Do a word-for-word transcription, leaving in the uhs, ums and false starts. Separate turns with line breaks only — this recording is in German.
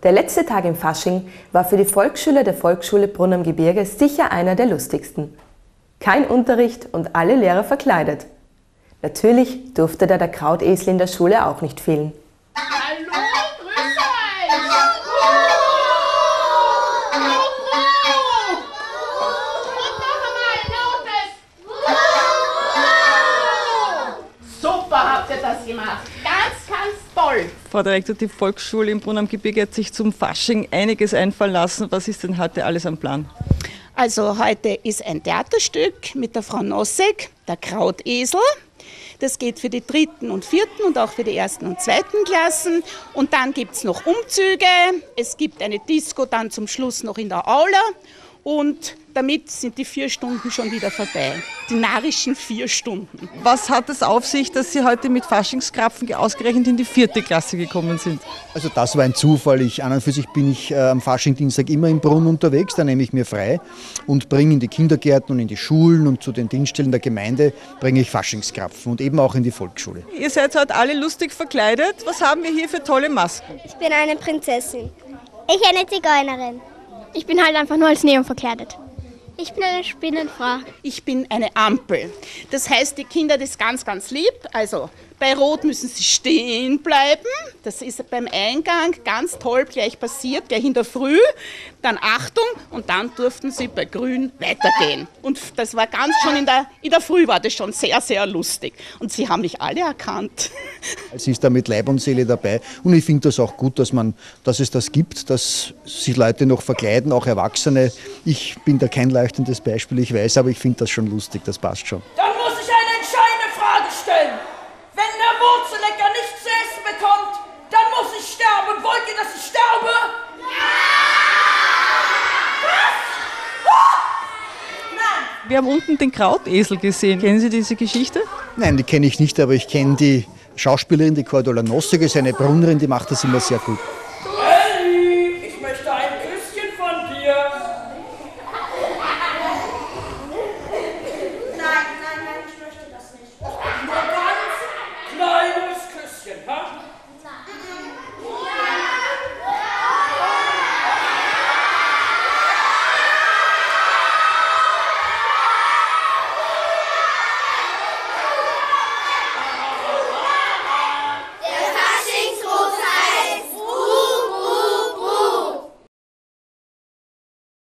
Der letzte Tag im Fasching war für die Volksschüler der Volksschule Brunn am Gebirge sicher einer der lustigsten. Kein Unterricht und alle Lehrer verkleidet. Natürlich durfte da der Krautesel in der Schule auch nicht fehlen.
Hallo, grüß euch! Und noch einmal lautes! Super habt ihr das gemacht. Ganz, ganz toll.
Frau Direktor, die Volksschule in Brunn am Gebirge hat sich zum Fasching einiges einfallen lassen. Was ist denn heute alles am Plan?
Also heute ist ein Theaterstück mit der Frau Nossek, der Krautesel. Das geht für die dritten und vierten und auch für die ersten und zweiten Klassen. Und dann gibt es noch Umzüge. Es gibt eine Disco dann zum Schluss noch in der Aula. Und damit sind die vier Stunden schon wieder vorbei. Die narrischen vier Stunden.
Was hat es auf sich, dass Sie heute mit Faschingskrapfen ausgerechnet in die vierte Klasse gekommen sind?
Also das war ein Zufall. Ich, an und für sich bin ich äh, am Faschingdienstag immer im Brunn unterwegs, da nehme ich mir frei und bringe in die Kindergärten und in die Schulen und zu den Dienststellen der Gemeinde bringe ich Faschingskrapfen und eben auch in die Volksschule.
Ihr seid heute alle lustig verkleidet. Was haben wir hier für tolle Masken?
Ich bin eine Prinzessin. Ich eine Zigeunerin.
Ich bin halt einfach nur als Neon verkleidet.
Ich bin eine Spinnenfrau.
Ich bin eine Ampel. Das heißt, die Kinder, das ist ganz, ganz lieb. Also bei Rot müssen sie stehen bleiben. Das ist beim Eingang ganz toll gleich passiert, gleich in der Früh. Dann Achtung und dann durften sie bei Grün weitergehen. Und das war ganz schon in der, in der Früh war das schon sehr, sehr lustig. Und sie haben mich alle erkannt.
Sie ist da mit Leib und Seele dabei und ich finde das auch gut, dass, man, dass es das gibt, dass sich Leute noch verkleiden, auch Erwachsene. Ich bin da kein leuchtendes Beispiel, ich weiß, aber ich finde das schon lustig, das passt schon.
Dann muss ich eine entscheidende Frage stellen. Wenn der Wurzelecker nichts zu essen bekommt, dann muss ich sterben. Wollt ihr, dass ich sterbe? Ja! Was? Oh! Nein!
Wir haben unten den Krautesel gesehen. Kennen Sie diese Geschichte?
Nein, die kenne ich nicht, aber ich kenne die Schauspielerin, die Cordula Nossek, ist eine Brunnerin, die macht das immer sehr gut.